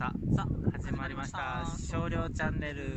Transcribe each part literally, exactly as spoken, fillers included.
ささ始まりました少量チャンネル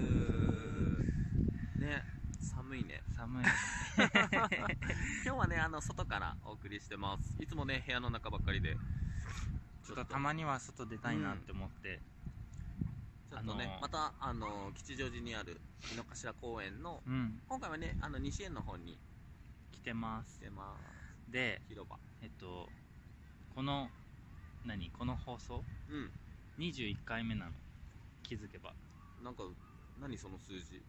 ね。寒いね。 寒い今日はね、あの外からお送りしてます。いつもね部屋の中ばっかりでちょっとたまには外出たいなって思って、 うん、ちょっとね、あのー、またあの吉祥寺にある井の頭公園の、うん、今回はねあの西園の方に来てます来てますで、 広場、 えっとこの何この放送、うん、にじゅういっかいめなの、気づけば。 なんか何その数字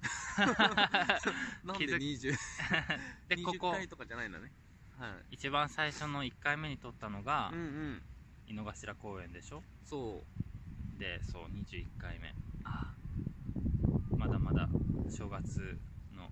なんでにじゅうでここにじゅっかいとかじゃないんだね。 はい、一番最初のいっかいめに撮ったのが、うんうん、井の頭公園でしょ。 そうで、そうにじゅういっかいめ。あ、まだまだ正月の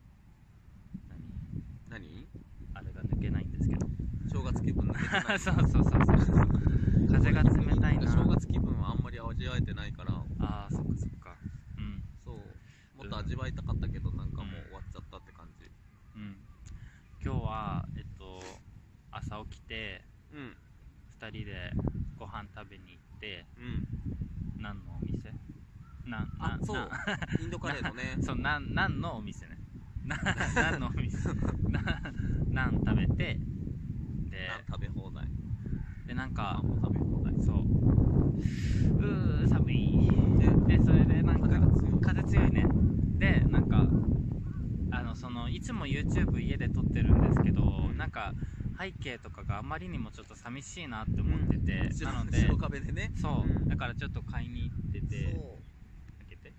何何あれが抜けないんですけど、 正月気分抜けてないそうそうそうそう風が冷たいな。 正月気分はあんまり味わえてないから。 ああ、そっかそっか。うん、 そうもっと味わいたかったけど、なんかもう終わっちゃったって感じ。 うん、うん、今日はえっと朝起きて、うん、ふたりでご飯食べに行って、うん、何のお店ななあそうインドカレーのねそうな何のお店ねな何のお店なナン食べて、でナン食べ放題で、なんかナンも食べ放題。 そううー寒いで、でそれでなんか風強いね。でなんかあのそのいつも YouTube 家で撮ってるんですけど、うん、なんか背景とかがあまりにもちょっと寂しいなって思ってて、うん、なので白壁でね、 そう、うん、だからちょっと買いに行ってて、開けて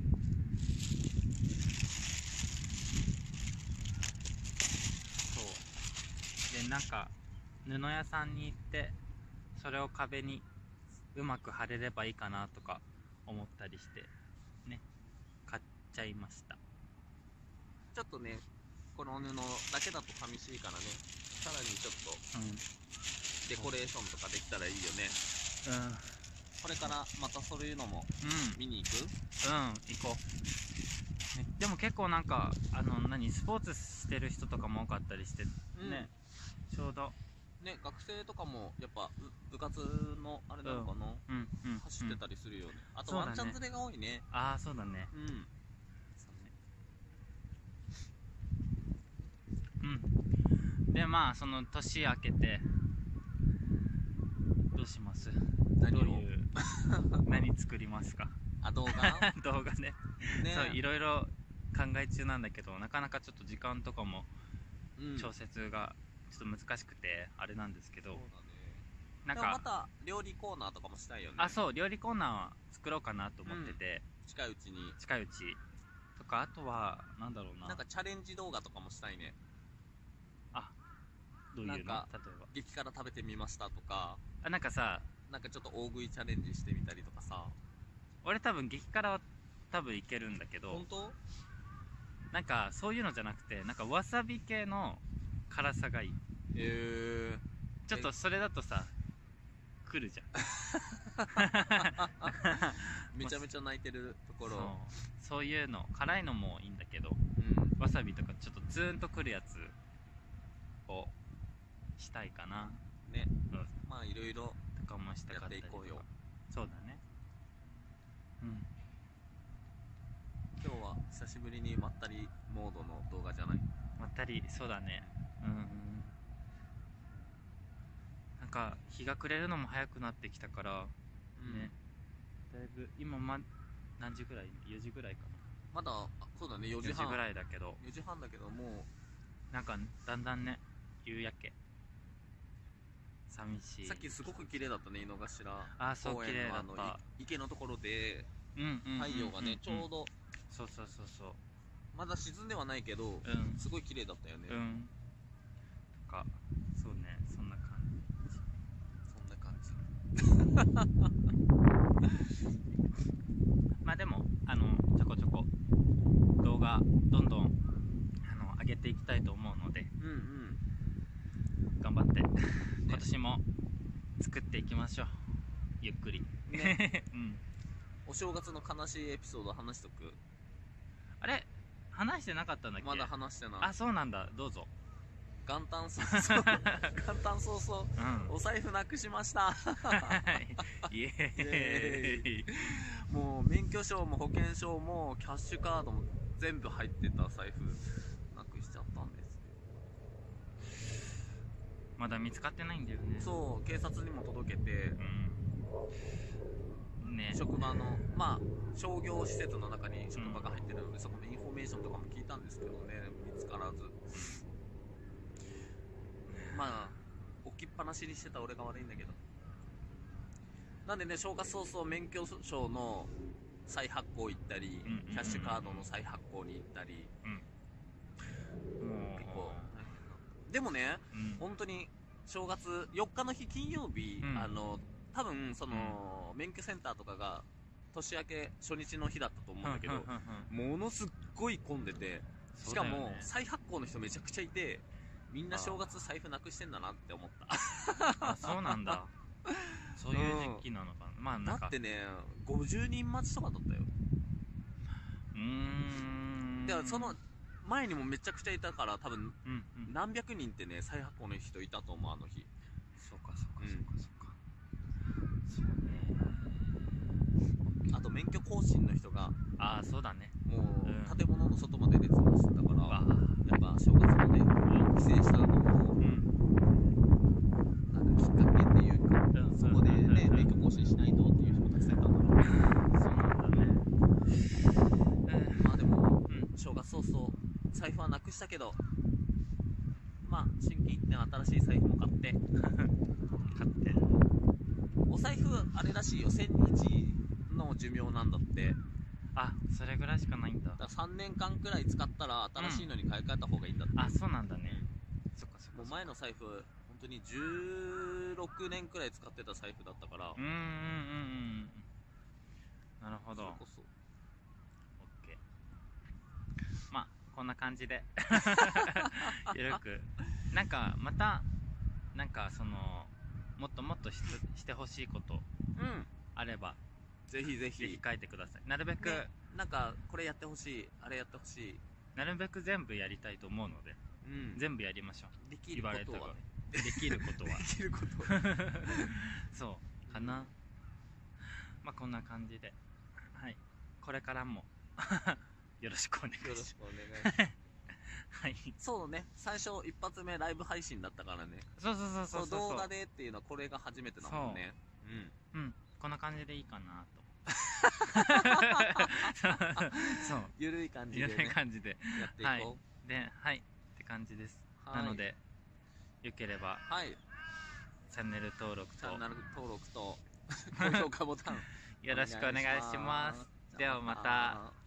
そうで、なんか布屋さんに行ってそれを壁にうまく貼れればいいかなとか思ったりしてね、買っちゃいました。 ちょっとねこの布だけだと寂しいからね、さらにちょっと、うん、デコレーションとかできたらいいよね。うん、これからまたそういうのも見に行く？ うん、うん、行こう、ね、でも結構なんかあの何スポーツしてる人とかも多かったりして、うん、ね、ちょうどね、学生とかもやっぱ部活のあれなのかな、うん、うん、走ってたりするよね、うん、あとワンちゃん連れが多いね。 ああ、そうだね。うんうん、でまあその年明けてどうします？ 何をどういう何作りますか？ あ、動画動画ね。ね、そういろいろ考え中なんだけど、なかなかちょっと時間とかも調節がちょっと難しくてあれなんですけど、そうだね、 なんかまた料理コーナーとかもしたいよね。 あ、そう料理コーナーは作ろうかなと思ってて、 うん、近いうちに近いうちとか、あとはなんだろうな、 なんかチャレンジ動画とかもしたいね。 あ、どういうの？例えば激辛食べてみましたとか、 あ、なんかさ、 なんかちょっと大食いチャレンジしてみたりとかさ。 俺多分激辛は多分いけるんだけど、 本当？ なんかそういうのじゃなくて、なんかわさび系の辛さがいい。 へえ。 ちょっとそれだとさ来るじゃんめちゃめちゃ泣いてるところ。 そう、そういうの辛いのもいいんだけど、うん、わさびとかちょっとツーンとくるやつをしたいかなね、うん、まあいろいろとかもしたかったりとか。やっていこうよ。そうだね。うん、 今日は久しぶりにまったりモードの動画じゃない？ まったり、そうだね。うん、なんか日が暮れるのも早くなってきたから、うん、ね、だいぶ今、ま、何時ぐらい？よじぐらいかな。 まだそうだね、よじはんよじぐらいだけど、 よじはんだけどもうなんかだんだんね、夕焼け寂しい。 さっきすごく綺麗だったね、井の頭公園のあの池のところで太陽がねちょうど、 そうそうそうそう、 まだ沈んではないけど、うん、すごい綺麗だったよね。うん、 とか、そうね、そんな感じそんな感じまあでもあのちょこちょこ動画どんどんあの上げていきたいと思うので、うん、うん、頑張って今年も作っていきましょう、ゆっくりね、うん、 お正月の悲しいエピソード話しとく？ あれ話してなかったんだっけ？ まだ話してない。 あ、そうなんだ、どうぞ。 元旦早々元旦早々、うん、お財布なくしましたイエーイもう免許証も保険証もキャッシュカードも全部入ってた財布なくしちゃったんです。 まだ見つかってないんだよね。 そう警察にも届けて、 うんね、 職場のまあ商業施設の中に職場が入ってるので、うん、そこのインフォメーションとかも聞いたんですけどね、見つからずまあ置きっぱなしにしてた俺が悪いんだけど。なんでね、正月早々免許証の再発行行ったり、うんうんうんうん、キャッシュカードの再発行に行ったり、うん、結構でもね、うん、本当に正月よっかの日金曜日、うん、あの多分その、うん、免許センターとかが年明け初日の日だったと思うんだけど、ものすっごい混んでて、しかも再発行の人めちゃくちゃいて、みんな正月財布なくしてんだなって思ったあそうなんだそういう時期なのかな、うん、まあなんかだってねごじゅうにん待ちとかだったよ。 うーんだからその前にもめちゃくちゃいたから、多分何百人ってね再発行の人いたと思うあの日。 そうかそうかそうかそうか、 うん、そうね。あと免許更新の人がああそうだね、 もう建物の外まで列をしてたから、うん、やっぱ正月まで帰省したのも、うん、なんかきっかけっていうか、うん、そこでね、うん、免許更新しないとっていう人もたくさんいたから、 そうなんだね、 うん、まあでも、うん、正月早々財布はなくしたけど、まあ新規一点新しい財布も買って買ってお財布あれらしいよ、せんにちの寿命なんだって。 あ、それぐらいしかないんだ。 だからさんねんかんくらい使ったら新しいのに買い替えた方がいいんだって、 うん、あ、そうなんだね、うん、そっかそっか。 もう前の財布本当にじゅうろくねんくらい使ってた財布だったから。 うんうんうんうんなるほど。 それこそ OK。 まあこんな感じでゆるくなんかまたなんかそのもっともっと し, してほしいことあれば、 うん、ぜひぜひぜひ書いてください。なるべく、ね、 なんかこれやってほしい、あれやってほしい、 なるべく全部やりたいと思うので、うん、全部やりましょう。 できることは、ね、 できることはできることはそうかな。まあこんな感じで、はい、これからもよろしくお願いします。 よろしくお願いしますはい、 そうね、最初一発目ライブ配信だったからね。 そうそうそうそうそう、 動画でっていうのはこれが初めてだもんね。 うん、うん、こんな感じでいいかなとそう、 ゆるい感じで、ね、 ゆるい感じでやっていこう、はい、 で、はいって感じです、はい、なのでよければ、 はい、 チャンネル登録とチャンネル登録と高評価ボタンよろしくお願いします。ではまた。